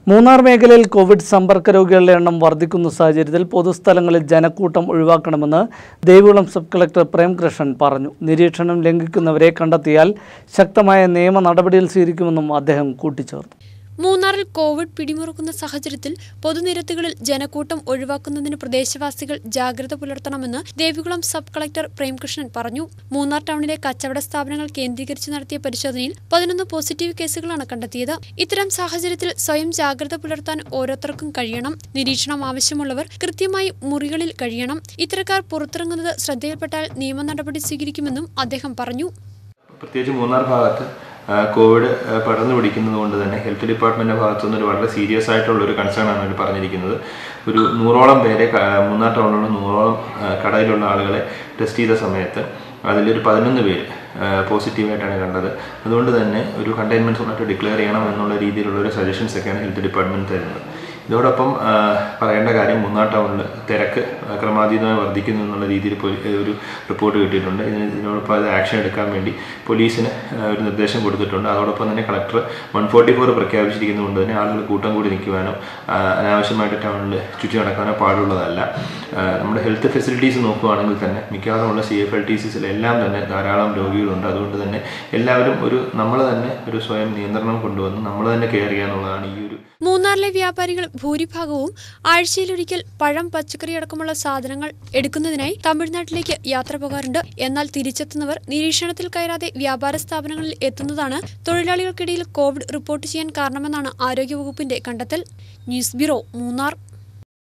മൂന്നാർ മേഖലയിൽ കോവിഡ് സമ്പർക്ക രോഗികളുടെ എണ്ണം വർദ്ധിക്കുന്ന സാഹചര്യത്തിൽ പൊതുസ്ഥലങ്ങളിൽ ജനക്കൂട്ടം ഒഴിവാക്കണമെന്ന് ദേവികുളം സബ് കളക്ടർ പ്രേംകൃഷ്ണൻ പറഞ്ഞു. നിരീക്ഷണം ലംഘിക്കുന്നവരെ കണ്ടെത്തിയാൽ ശക്തമായ നിയമ നടപടികൾ സ്വീകരിക്കുമെന്നും അദ്ദേഹം കൂട്ടിച്ചേർത്തു. മൂന്നാറിൽ കോവിഡ് പിടിമുറുക്കുന്ന സാഹചര്യത്തിൽ പൊതുനിരത്തുകളിൽ ജനക്കൂട്ടം ഒഴിവാക്കുന്നതിന് പ്രദേശവാസികൾ ജാഗ്രത പുലർത്തണമെന്ന് ദേവികുളം സബ് കളക്ടർ പ്രേംകൃഷ്ണൻ പറഞ്ഞു. മൂന്നാർ ടൗണിലെ കച്ചവട സ്ഥാപനങ്ങൾ കേന്ദ്രീകരിച്ച് നടത്തിയ പരിശോധനയിൽ 11 പോസിറ്റീവ് കേസുകളാണ് കണ്ടെത്തിയത്. ഇത്തരം സാഹചര്യത്തിൽ സ്വയം ജാഗ്രത പുലർത്താൻ ഓരോരുത്തർക്കും കഴിയണം. നിരീക്ഷണം ആവശ്യമുള്ളവർ കൃത്യമായി മുറികളിൽ കഴിയണം. ഇത്തരക്കാർ പുറത്തിറങ്ങുന്നത് ശ്രദ്ധയിൽപ്പെട്ടാൽ നിയമ നടപടി സ്വീകരിക്കുമെന്നും അദ്ദേഹം പറഞ്ഞു. പ്രത്യേകിച്ച് മൂന്നാർ ഭാഗത്ത് കോവിഡ് പടർന്നു പിടിക്കുന്നത് കൊണ്ട് തന്നെ ഹെൽത്ത് ഡിപ്പാർട്ട്മെൻറ്റിൻ്റെ ഭാഗത്തുനിന്ന് ഒരു വളരെ സീരിയസ് ആയിട്ടുള്ളൊരു കൺസേണാണ് അവർ പറഞ്ഞിരിക്കുന്നത്. ഒരു 100ഓളം പേരെ മൂന്നാർ ടൗണിലുള്ള 100ഓളം കടയിലുള്ള ആളുകളെ ടെസ്റ്റ് ചെയ്ത സമയത്ത് അതിലൊരു 11 പേര് പോസിറ്റീവായിട്ടാണ് കണ്ടത്. അതുകൊണ്ട് തന്നെ ഒരു കണ്ടെയ്ൻമെൻറ്റ് സോണായിട്ട് ഡിക്ലെയർ ചെയ്യണം എന്നുള്ള രീതിയിലുള്ളൊരു സജഷൻസൊക്കെയാണ് ഹെൽത്ത് ഡിപ്പാർട്ട്മെൻറ്റ് തരുന്നത്. ഇതോടൊപ്പം പറയേണ്ട കാര്യം, മൂന്നാർ ടൗണിൽ തിരക്ക് ക്രമാതീതമായി വർദ്ധിക്കുന്നു എന്നുള്ള രീതിയിൽ ഒരു റിപ്പോർട്ട് കിട്ടിയിട്ടുണ്ട്. ഇതിനോടൊപ്പം അത് ആക്ഷൻ എടുക്കാൻ വേണ്ടി പോലീസിന് ഒരു നിർദ്ദേശം കൊടുത്തിട്ടുണ്ട്. അതോടൊപ്പം തന്നെ കളക്ടർ 144 പ്രഖ്യാപിച്ചിരിക്കുന്നതുകൊണ്ട് തന്നെ ആളുകൾ കൂട്ടം കൂടി നിൽക്കുവാനോ അനാവശ്യമായിട്ട് ടൗണിൽ ചുറ്റി നടക്കാനോ പാടുള്ളതല്ല. നമ്മുടെ ഹെൽത്ത് ഫെസിലിറ്റീസ് നോക്കുകയാണെങ്കിൽ തന്നെ മിക്കവാറുമുള്ള CFLTCസിലെല്ലാം തന്നെ ധാരാളം രോഗികളുണ്ട്. അതുകൊണ്ട് തന്നെ എല്ലാവരും നമ്മൾ തന്നെ ഒരു സ്വയം നിയന്ത്രണം കൊണ്ടുവന്ന് നമ്മൾ തന്നെ കെയർ ചെയ്യാനുള്ളതാണ് ഈ ഒരു. മൂന്നാറിലെ വ്യാപാരികൾ ഭൂരിഭാഗവും ആഴ്ചയിലൊരിക്കൽ പഴം, പച്ചക്കറി അടക്കമുള്ള സാധനങ്ങൾ എടുക്കുന്നതിനായി തമിഴ്നാട്ടിലേക്ക് യാത്ര പോകാറുണ്ട്. എന്നാൽ തിരിച്ചെത്തുന്നവർ നിരീക്ഷണത്തിൽ കയറാതെ വ്യാപാര സ്ഥാപനങ്ങളിൽ എത്തുന്നതാണ് തൊഴിലാളികൾക്കിടയിൽ കോവിഡ് റിപ്പോർട്ട് ചെയ്യാൻ കാരണമെന്നാണ് ആരോഗ്യവകുപ്പിന്റെ കണ്ടെത്തൽ. News bureau, Munnar.